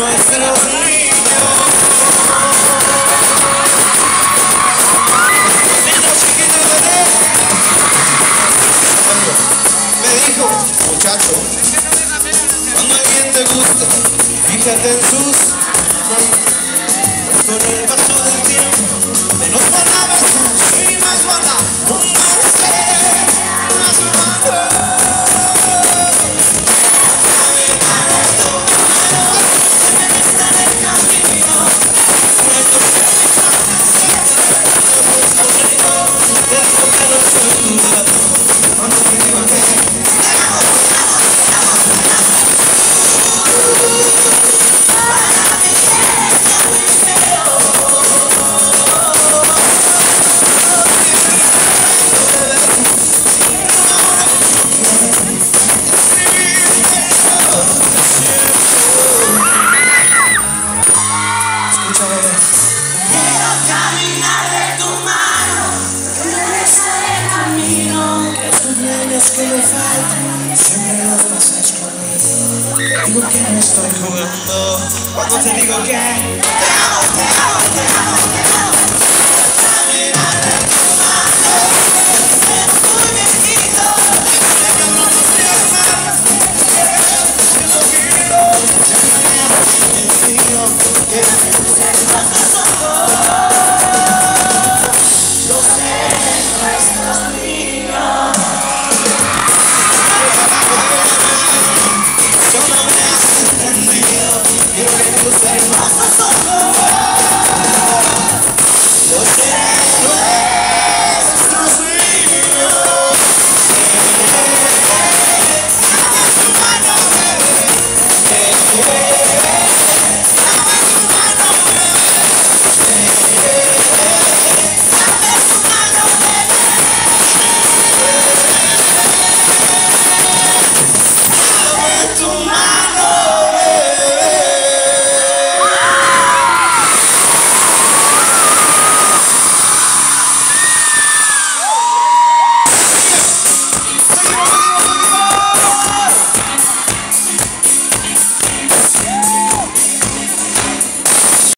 nuestros niños. Niño chiquito y bebé. Me dijo, muchacho, cuando alguien te gusta, fíjate en sus manos. Con el paso del tiempo, menos van a besar y más van a hundirse en las manos. Quiero caminar de tu mano, regresar el camino. Estos niños que me faltan, siempre los pasas conmigo. Digo que no estoy jugando cuando te digo que te amo, te amo, te amo, te amo. Caminar de tu mano, ser muy viejito. Que